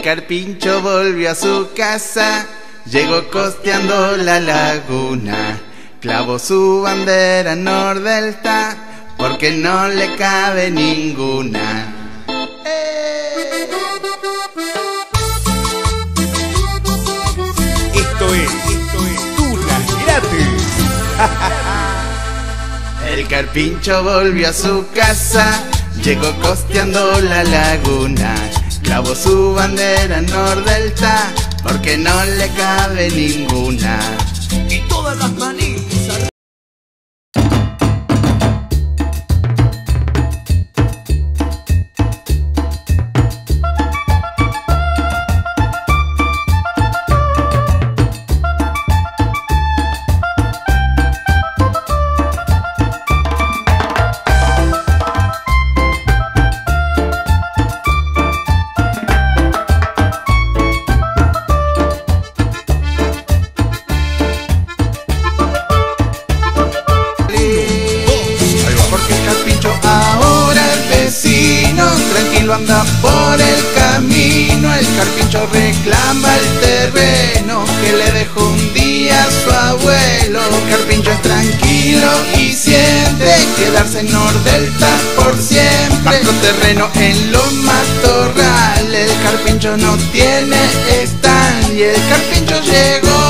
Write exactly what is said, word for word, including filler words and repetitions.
Carpincho volvió a su casa, llegó costeando la laguna, clavó su bandera Nordelta, porque no le cabe ninguna. Esto es, esto es Tunas Gratis. El Carpincho volvió a su casa, llegó costeando la laguna, clavó su bandera Nordelta, porque no le cabe ninguna. Y todas las manitas. Tranquilo anda por el camino, el Carpincho reclama el terreno que le dejó un día su abuelo. El Carpincho es tranquilo y siente quedarse en Nordelta por siempre. Bajo terreno en los matorrales, el Carpincho no tiene stand y el Carpincho llegó